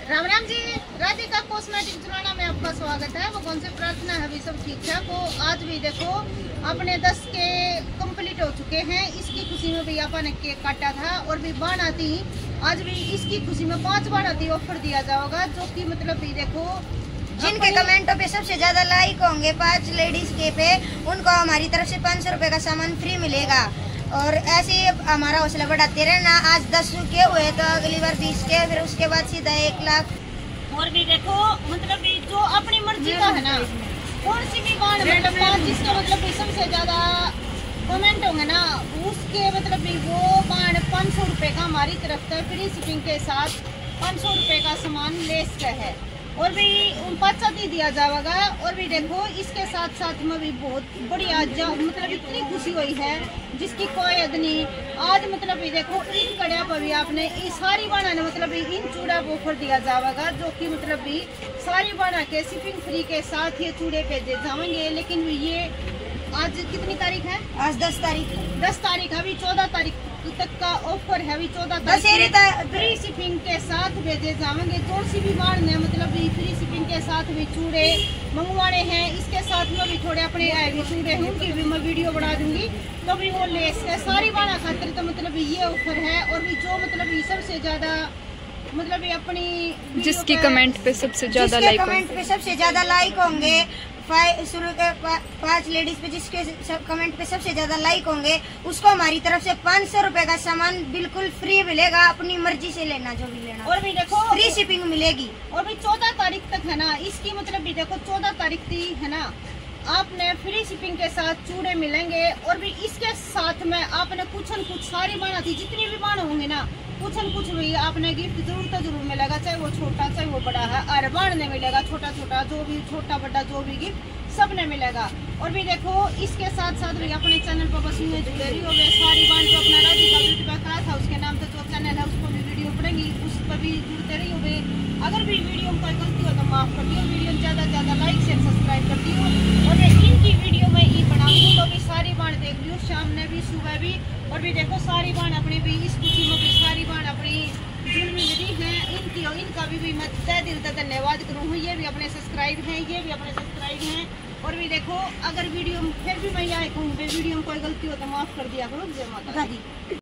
Ram Ram ji, Radhika cosmetic जुराना में आपका स्वागत है। भगवान से प्रार्थना है भी सब ठीक ठाक हो। आज भी देखो अपने 10 के कंप्लीट हो चुके हैं। इसकी खुशी में भी अपन ने केक काटा था और भी बानाती आज भी इसकी खुशी में 5 बानाती ऑफर दिया जाएगा, जो कि मतलब भी देखो जिनके कमेंटों पे सबसे ज्यादा लाइक होंगे 5 लेडीज के पे, उनको हमारी तरफ से 500 रुपए का सामान फ्री मिलेगा। और ऐसे ही हमारा हौसला बढ़ाते रहना। आज 10 के हुए तो अगली बार 20 के, फिर उसके बाद सीधा 1 लाख। और भी देखो मतलब जो अपनी मर्जी का है ना, कौन सी भी बाण मतलब 5 जिसका मतलब सबसे ज्यादा कमेंट होंगे ना, उसके मतलब भी वो बाण 500 रुपए का हमारी तरफ से फ्री शिपिंग के साथ 500 रुपए का सामान लेस का है और भी 5 दिया जाएगा। और भी देखो इसके साथ साथ में भी बहुत बड़ी आज मतलब इतनी खुशी हुई है जिसकी कोई हद नहीं। आज मतलब भी देखो इन कड़िया पर भी आपने सारी बाणा ने मतलब इन चूड़ा को ऑफर दिया जाएगा, जो कि मतलब भी सारी बाणा के शिपिंग फ्री के साथ ये चूड़े भेजे जाएंगे। लेकिन ये आज कितनी तारीख है? आज 10 तारीख है। 10 तारीख है, अभी 14 तारीख तक का ऑफर है। अभी 14 तारीख फ्री शिपिंग के साथ भेजे जाएंगे। जो सी भी बाण ने मतलब फ्री शिपिंग के साथ भी चूड़े मंगवाने हैं। इसके साथ में भी थोड़े अपने भी चूड़े हैं, उनकी भी मैं वीडियो बना दूंगी, तो भी वो लेस है सारी बाणा खातिर। तो मतलब ये ऑफर है। और भी जो मतलब सबसे ज्यादा मतलब अपनी जिसकी कमेंट पे सबसे ज्यादा लाइक होंगे 5 लेडीज पे, जिसके कमेंट पे सबसे ज्यादा लाइक होंगे उसको हमारी तरफ से 500 रुपए का सामान बिल्कुल फ्री मिलेगा। अपनी मर्जी से लेना जो भी लेना। और भी देखो फ्री शिपिंग मिलेगी। और भी 14 तारीख तक है ना, इसकी मतलब भी देखो 14 तारीख थी है ना, आपने फ्री शिपिंग के साथ चूड़े मिलेंगे। और भी इसके साथ में आपने कुछ न कुछ सारी बाण थी, जितनी भी बाण होंगे ना, कुछ न कुछ भी आपने गिफ्ट जरूर मिलेगा, चाहे वो छोटा चाहे वो बड़ा है। और बाण ने मिलेगा छोटा जो भी छोटा बड़ा जो भी गिफ्ट सब ने मिलेगा। और भी देखो इसके साथ साथ भी अपने चैनल पर बस में जुड़े रही हो गए सारी बाण जो अपना राधिका ब्यूटी पे करा था उसके नाम से जो चैनल है उसको भी वीडियो पड़ेगी, उस पर भी जुड़ते रही हो गए। अगर भी वीडियो में कोई गलती हो तो माफ कर दियो। वीडियो ज्यादा लाइक शेयर सब्सक्राइब कर दियो। और इनकी वीडियो में ये बनाऊंगी तो भी सारी बाण देख लियो, शाम ने भी सुबह भी। और भी देखो सारी बाण अपनी भी इस खुशी में भी सारी बाण अपनी जुड़ मिल रही है। इनका भी मैं तहे दिल से धन्यवाद करूँ। ये भी अपने सब्सक्राइब हैं, ये भी अपने सब्सक्राइब हैं। और भी देखो अगर वीडियो फिर भी मैं यही कहूँगी वीडियो में कोई गलती हो तो माफ कर दिया करो। जय माता दी।